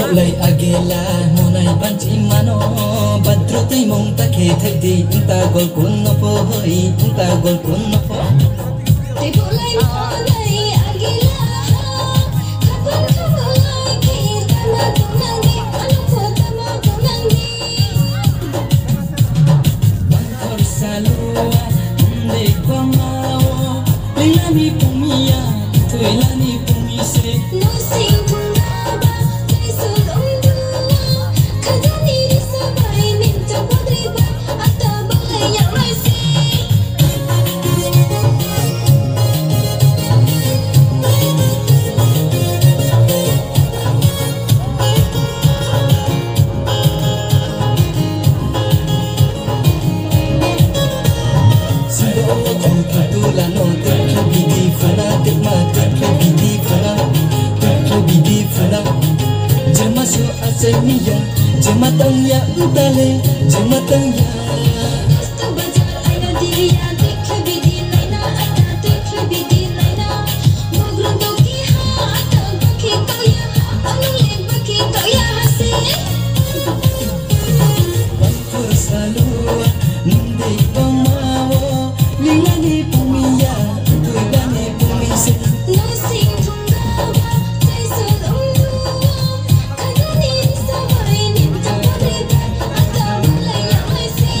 lay agela monai banchi mano badro tei mong ta khe thai di ta gol kun no po hoi ta gol kun no po tei bolai monai agela khapon khabolai ki tama tunangi anu ko tama tunangi bantor salua de komao lilani pumia tuilani pumise no sing tunaba tei sulung dua khadani risabai minta podriba ata bolai yang raisi Jematang ya utale jematang ya Sto bajar aina diria dekhe bidi laina ata dekhe bidi laina Mugrun doki ha ata baki kaya Anung le baki kaya hasi Bantur salua nunde pamawo lilani pumia tuilani pumise No sing tungawa tei sulung dua Kadani risabai ninta podriba ata bolai yang raisi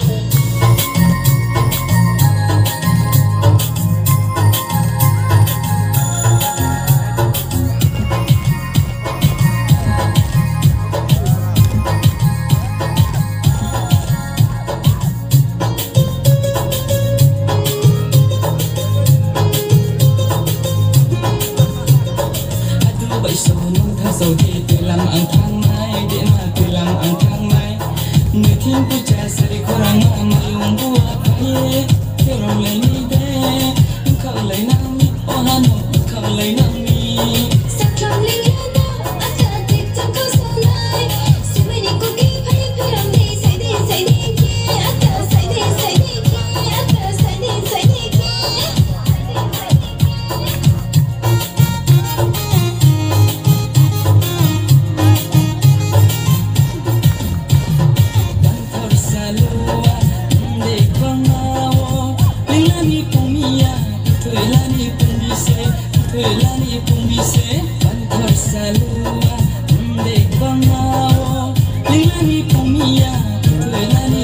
Bai so nung tha so thi telam ang thang mai de ma telam ang thang mai ne thin pu cha sari korang ma yung bua khai kero lai ni de khau lai na mi o han khau lai na mi Saklam liliana ata tik tak kau sanai Semeni ku ki pai piram di sai di ki ata sai di ki ata sai di ki Bantor salua de komao lilani pumia tuilani pumise Bantor salua de komao lilani pumia tuilani